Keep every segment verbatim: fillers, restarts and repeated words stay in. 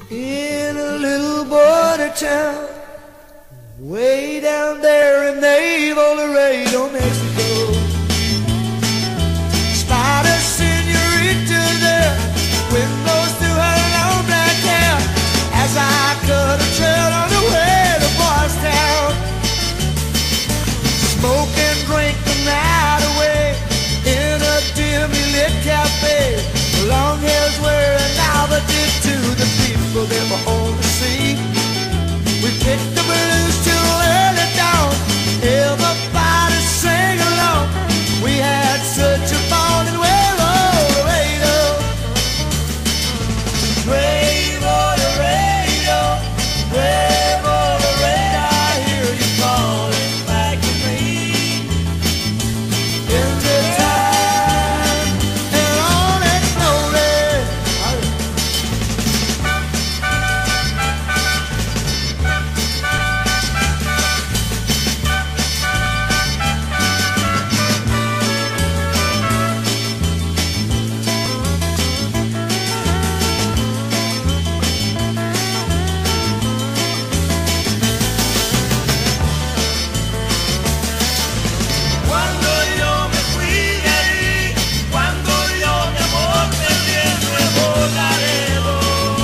In a little border town, way down there in Naval Laredo, Mexico. Spied a senorita there, windows through her long black hair, as I cut a trail on the way to Boys Town. Smoke and drink the night away in a dimly lit cafe. Long hairs were an novelty to the people that were on the sea. We picked the blues till early dawn. Everybody sang along. We had such a ball in Nuevo Laredo. Nuevo Laredo, Nuevo Laredo, I hear you calling back to me. In the time and on and slowly. Cuando yo me fui de ahí, cuando yo mi amor perdí en Nuevo Laredo,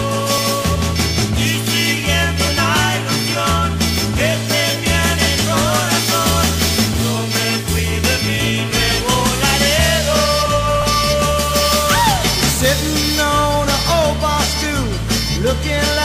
y siguiendo una ilusión que tenía en el corazón, yo me fui de mi Nuevo Laredo. Sitting on an old bar stool, looking like